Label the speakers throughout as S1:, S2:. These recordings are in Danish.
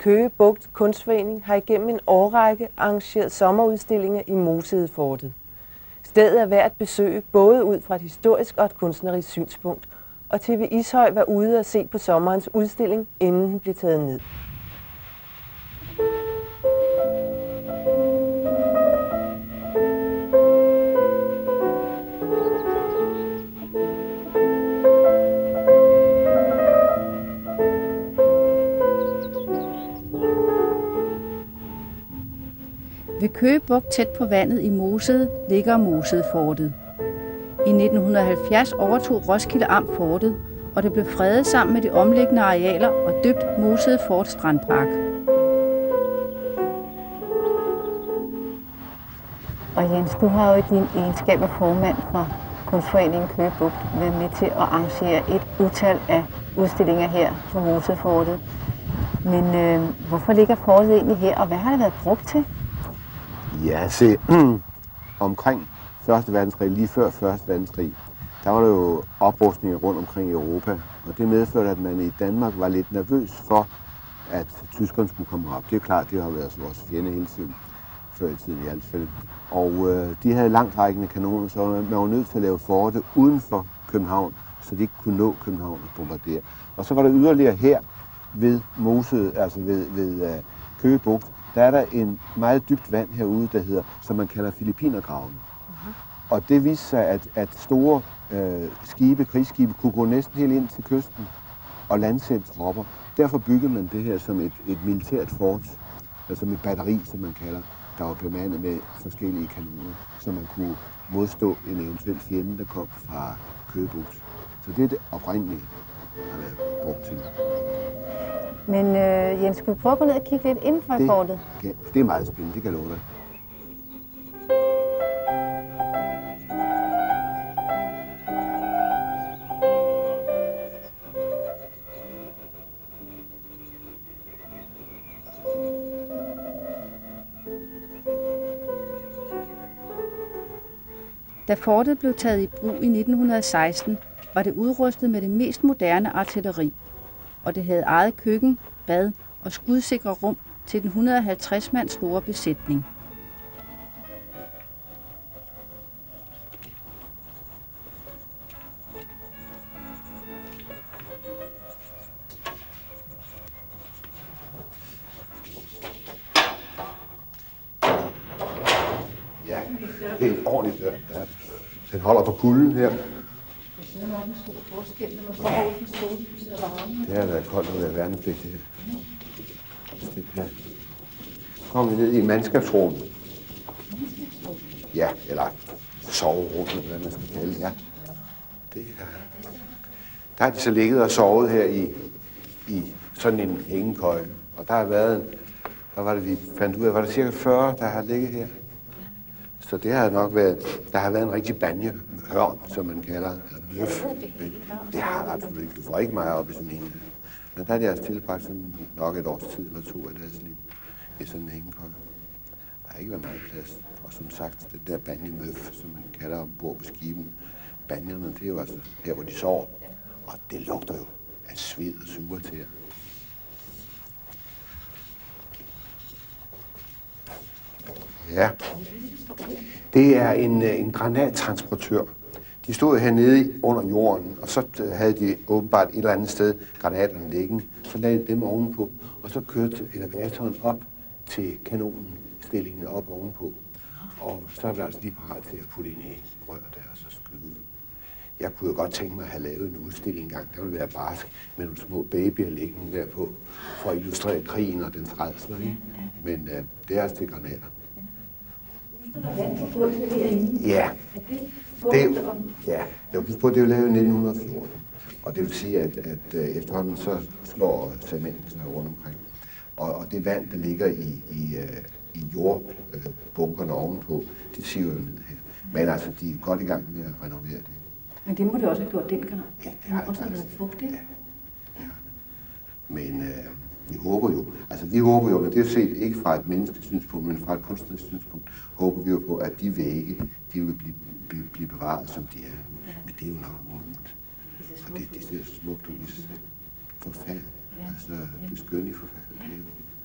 S1: Køge Bugt Kunstforening har igennem en årrække arrangeret sommerudstillinger i Mosehedefortet. Stedet er værd at besøge både ud fra et historisk og et kunstnerisk synspunkt, og TV Ishøj var ude og se på sommerens udstilling, inden den blev taget ned.
S2: Ved Køge Bugt tæt på vandet i Mosede ligger Mosehedefortet. I 1970 overtog Roskilde Amt fortet, og det blev fredet sammen med de omliggende arealer og døbt Mosehedefort Strandpark.
S3: Og Jens, du har jo i din egenskab af formand for Kunstforeningen Køge Bugt været med til at arrangere et utal af udstillinger her på Mosehedefortet. Men hvorfor ligger fortet egentlig her, og hvad har det været brugt til?
S4: Ja, se, omkring 1. verdenskrig, lige før 1. verdenskrig, der var der jo oprustninger rundt omkring i Europa, og det medførte, at man i Danmark var lidt nervøs for, at tyskerne skulle komme op. Det er klart, det har været vores fjende hele tiden, før i tiden i alt fald. Og de havde langtrækkende kanoner, så man var nødt til at lave forte uden for København, så de ikke kunne nå København og bombardere. Og så var der yderligere her ved Mosede, altså ved Køge Bugt, der er der en meget dybt vand herude, der hedder, som man kalder Filippinergraven. Og det viste sig, at store krigsskibe kunne gå næsten helt ind til kysten og landsætte tropper. Derfor byggede man det her som et militært fort, altså et batteri, som man kalder, der var bemandet med forskellige kanoner, så man kunne modstå en eventuel fjende, der kom fra Køge Bugt. Så det er det oprindelige, har været brugt til.
S3: Men Jens, skulle vi prøve at gå ned og kigge lidt inden for fortet?
S4: Ja, det er meget spændende, det kan jeg love dig.
S2: Da fortet blev taget i brug i 1916, var det udrustet med det mest moderne artilleri, og det havde eget køkken, bad og skudsikre rum til den 150 mand store besætning.
S4: Ja, det er en ordentlig dør. Ja. Den holder på kulden her. Det har været koldt at være værnepligtig her. Kom vi ned i mandskabsrummet. Ja, eller soverummet, hvad man skal kalde det. Ja. Der har de så ligget og sovet her i sådan en hængekøje. Og der har været, vi fandt ud af, var der cirka 40, der har ligget her. Så det har nok været, der har været en rigtig banjehørn, som man kalder møf. Det har absolut ikke. Du får ikke meget op i sådan en. Men der er de altså tilbragt sådan nok et års tid eller to af deres liv i sådan en hængekøje. Der har ikke været meget plads. Og som sagt, det der banjemøf, som man kalder ombord på skibene, banjerne, det er jo altså her, hvor de sover. Og det lugter jo af sved og sure til jer. Ja, det er en granattransportør. De stod hernede under jorden, og så havde de åbenbart et eller andet sted granaterne liggende. Så lagde de dem ovenpå, og så kørte elevatoren op til kanonstillingen op ovenpå. Og så er vi altså lige parat til at putte ind i rør der, og så skyde ud. Jeg kunne jo godt tænke mig at have lavet en udstilling engang. Der ville være barsk med nogle små babyer liggende derpå, for at illustrere krigen og dens rædsler. Men det er altså til granater. Ja, det er jo lavet i 1914, og det vil sige, at efterhånden så slår cementen sig rundt omkring. Og det vand, der ligger i jordbunkerne ovenpå, det siver jo ned her. Men altså, de er godt i gang med at renovere det.
S3: Men det må de også have gjort dengang.
S4: Ja, det har
S3: også været fugtigt.
S4: Ja. Men vi håber jo, men det er set ikke fra et menneskesynspunkt, men fra et kunstnerisk synspunkt, håber vi jo på, at de vægge, de vil blive bevaret, som de er. Men det er jo nok umuligt. Og det ser smukt ud i sig selv. Forfærdeligt. Altså, det skønne i forfærdeligt.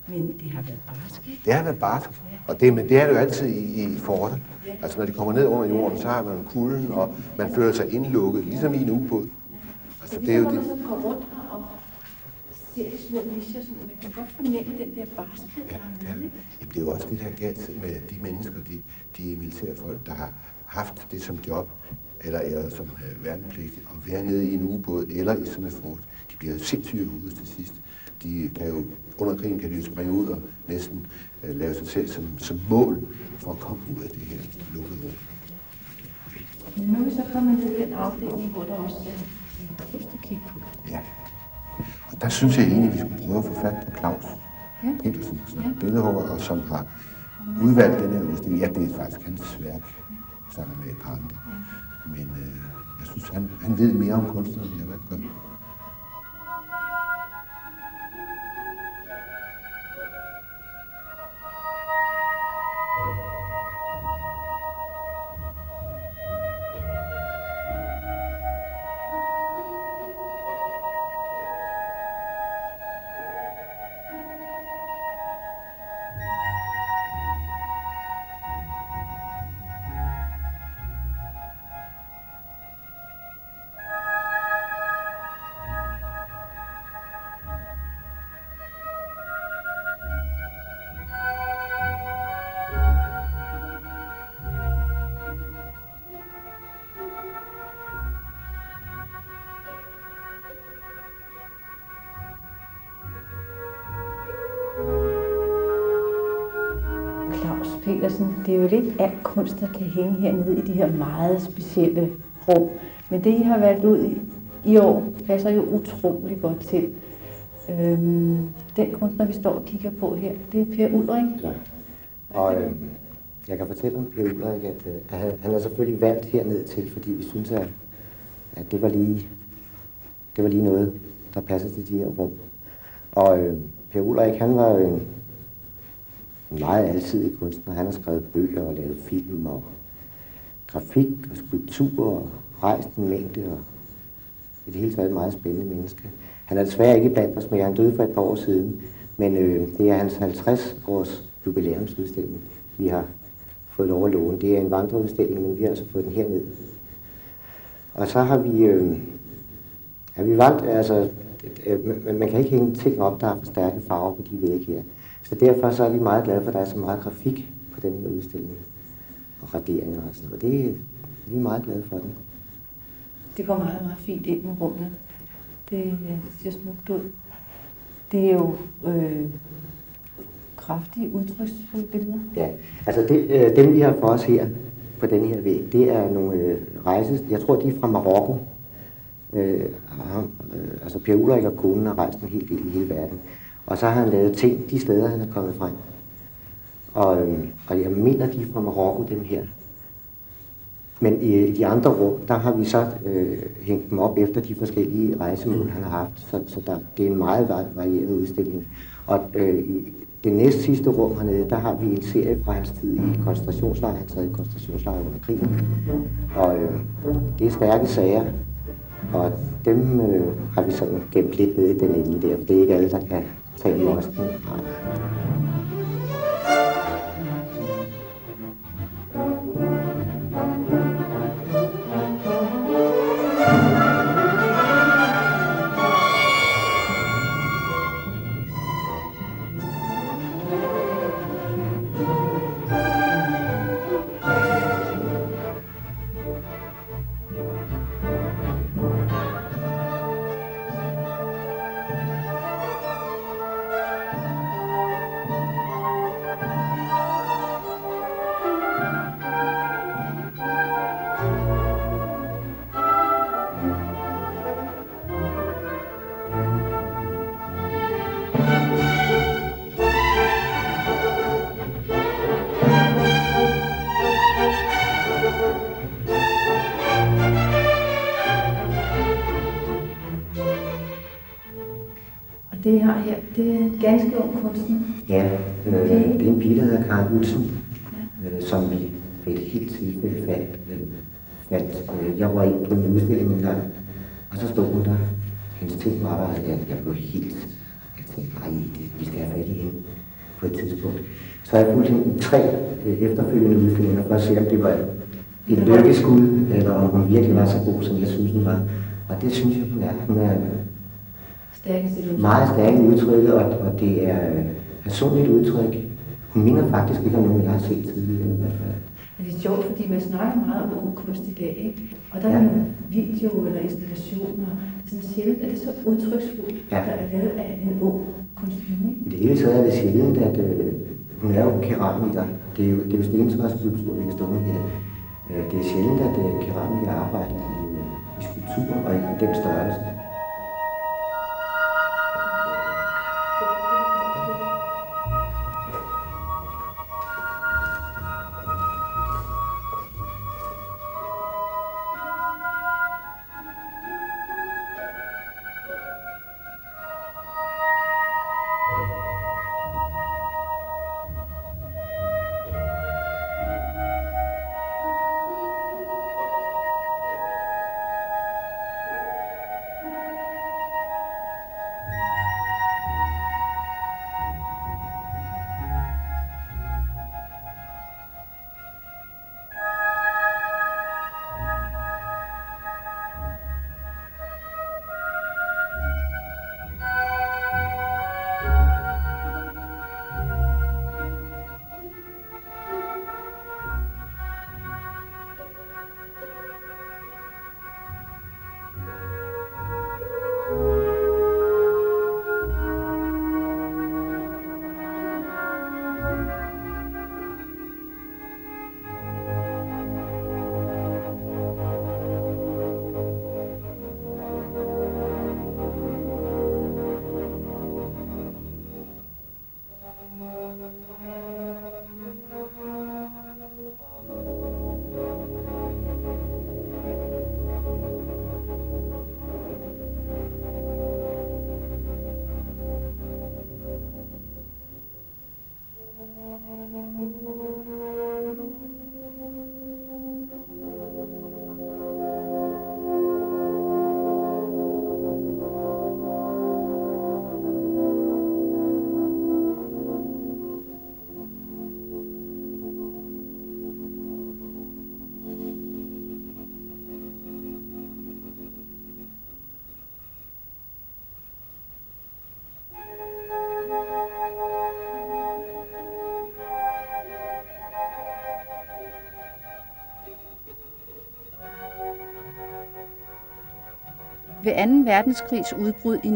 S2: Men det har været barsk, ikke?
S4: Det har været barsk, og det er det jo altid i fortet. Altså når de kommer ned under jorden, så har man kulden, og man føler sig indlukket, ligesom i en ubåd. Altså det er jo det.
S2: Når man så går rundt her og ser de små nischer, så man kan godt fornemme den der barskhed, der er med.
S4: Det er jo også det, der er galt med de mennesker, de militære folk, der har haft det som job, eller som værnepligt, at være nede i en ubåd eller i sådan et fort. De bliver jo sindssyge i hovedet til sidst. De kan jo, under krigen kan de jo springe ud og næsten lave sig selv som mål for at komme ud af det her lukkede rum.
S2: Men nu er vi så kommet ned i den afdeling, hvor der også er kunst at kigge på.
S4: Ja. Og der synes jeg egentlig, at vi skulle prøve at få fat på Claus Petersen, billedhugger, og som har udvalgt den her udstilling. Ja, det er faktisk hans værk, sammen med et par andre. Men jeg synes, han ved mere om kunsten, end jeg gør.
S3: Claus Petersen, det er jo lidt alt kunst, der kan hænge hernede i de her meget specielle rum. Men det, I har valgt ud i år, passer jo utrolig godt til. Den kunstner, vi står og kigger på her, det er Per Ulrik.
S5: Ja. Og jeg kan fortælle om Per Ulrik, at han er selvfølgelig valgt herned til, fordi vi synes, at det var lige noget, der passer til de her rum. Og Per Ulrik, han var jo en meget alsidig kunstner. Han har skrevet bøger og lavet film og grafik og skulptur og rejst en mængde og i det hele taget et meget spændende menneske. Han er desværre ikke blandt os mere. Han døde for et par år siden, men det er hans 50-års jubilæumsudstilling, vi har fået lov at låne. Det er en vandreudstilling, men vi har altså fået den herned. Og så har vi valgt, altså, man kan ikke hænge ting op, der har for stærke farver på de vægge her. Så derfor så er vi meget glade for, at der er så meget grafik på den her udstilling, og raderinger og sådan noget. Og vi er meget glade for den.
S3: Det går meget, meget fint ind med rummet. Det ser smukt ud. Det er jo kraftige, udtryksfulde billeder.
S5: Ja, altså dem vi har for os her på den her væg, det er nogle rejser, jeg tror de er fra Marokko. Altså Per Ulrik og konen har rejst en hel del i hele verden. Og så har han lavet ting de steder, han er kommet frem. Og jeg mener, de er fra Marokko, dem her. Men i de andre rum, der har vi så hængt dem op efter de forskellige rejsemål, han har haft. Så det er en meget varieret udstilling. Og i det næst sidste rum hernede, der har vi en serie fra hans tid i koncentrationslejr. Han sad i koncentrationslejr under krigen. Og det er stærke sager. Og dem har vi sådan gemt lidt ned i den ende der, for det er ikke alle, der kan tage i resten.
S3: Det I har her, det er en ganske ung kunstner.
S5: Ja, det er en pige, der hedder Karen Utzen, som vi ved et helt tilfælde fandt. Jeg var inde på en udstilling en gang, og så stod hun der. Hendes ting var der, jeg blev helt... Jeg tænkte, nej, vi skal have fat i hende. på et tidspunkt. Så har jeg fulgt hende i 3 efterfølgende udstillinger for at se, om det var et lykkeskud, eller om hun virkelig var så god, som jeg synes, hun var. Og det synes jeg, hun er. Hun er meget stærk i udtrykket, og det er personligt udtryk. Hun minder faktisk ikke om nogen, jeg har set tidligere i hvert fald.
S2: Det er sjovt, fordi man snakker meget om ung kunst i dag, ikke? Og der er nogle video eller installationer, sådan sjældent, at det er så udtryksfuldt, der er lavet af en ung kunstner, ikke?
S5: I det hele taget er det sjældent, at hun er jo keramiker. Det er jo stentræsskulptur, vi kan stå med her. Det er sjældent, at keramikere arbejder i skulptur og i den størrelse.
S2: Ved 2. verdenskrigs udbrud i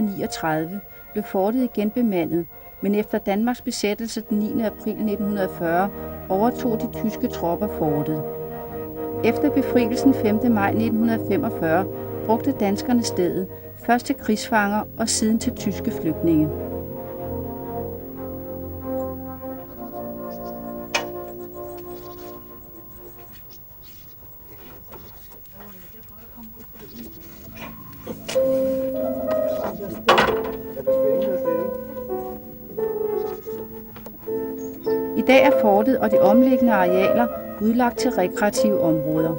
S2: 1939 blev fortet igen bemandet, men efter Danmarks besættelse den 9. april 1940 overtog de tyske tropper fortet. Efter befrielsen 5. maj 1945 brugte danskerne stedet, først til krigsfanger og siden til tyske flygtninge. I dag er fortet og de omliggende arealer udlagt til rekreative områder.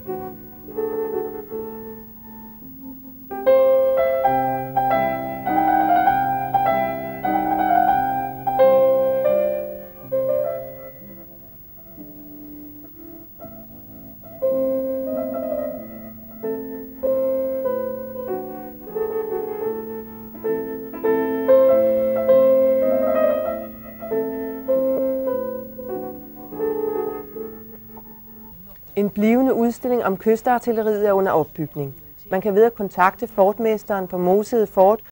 S1: En blivende udstilling om kystartilleriet er under opbygning. Man kan ved at kontakte fortmesteren på Mosede Fort